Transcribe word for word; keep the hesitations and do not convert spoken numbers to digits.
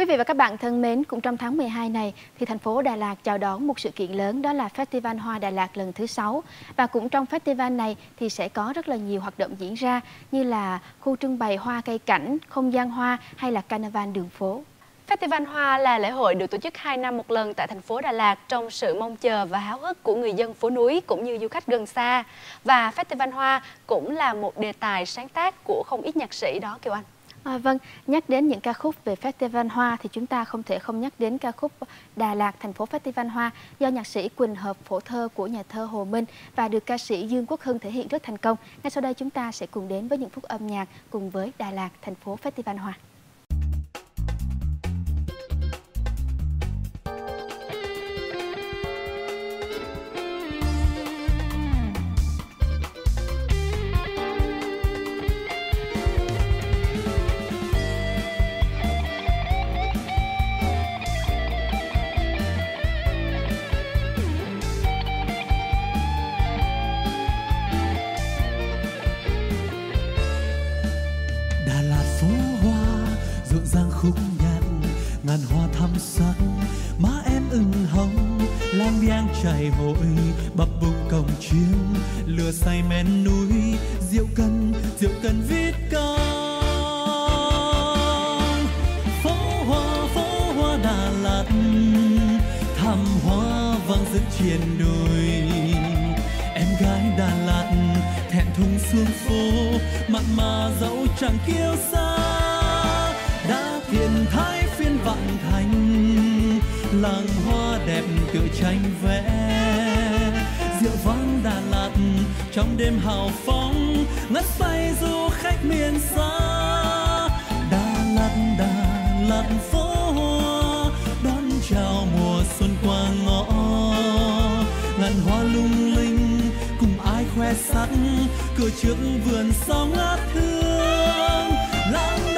Quý vị và các bạn thân mến, cũng trong tháng mười hai này thì thành phố Đà Lạt chào đón một sự kiện lớn, đó là Festival Hoa Đà Lạt lần thứ sáu. Và cũng trong festival này thì sẽ có rất là nhiều hoạt động diễn ra như là khu trưng bày hoa cây cảnh, không gian hoa hay là carnival đường phố. Festival Hoa là lễ hội được tổ chức hai năm một lần tại thành phố Đà Lạt trong sự mong chờ và háo hức của người dân phố núi cũng như du khách gần xa. Và Festival Hoa cũng là một đề tài sáng tác của không ít nhạc sĩ đó Kiều Anh. À, vâng, nhắc đến những ca khúc về Festival Hoa thì chúng ta không thể không nhắc đến ca khúc Đà Lạt, thành phố Festival Hoa do nhạc sĩ Quỳnh Hợp phổ thơ của nhà thơ Hồ Minh và được ca sĩ Dương Quốc Hưng thể hiện rất thành công. Ngay sau đây chúng ta sẽ cùng đến với những phút âm nhạc cùng với Đà Lạt, thành phố Festival Hoa. Đà Lạt phố hoa rộn ràng khúc nhạc, ngàn hoa thắm sắc má em ửng hồng, lang biang chảy hội bập bùng cổng chiêng, lửa say men núi rượu cần rượu cần vít cong. Phố hoa phố hoa Đà Lạt thắm hoa vang dẫn triền đồi, em gái Đà Lạt thẹn thùng xuống phố, mặn mà dẫu chẳng kiêu xa. Đã tiền thái phiên vạn thành, làng hoa đẹp tựa tranh vẽ, rượu vang Đà Lạt trong đêm hào phóng, ngất say du khách miền xa. Đà Lạt Đà Lạt phố hoa đón chào mùa xuân qua ngõ, ngàn hoa lung linh cùng ai khoe sắc, cửa trước vườn sao ngát hương. Lãng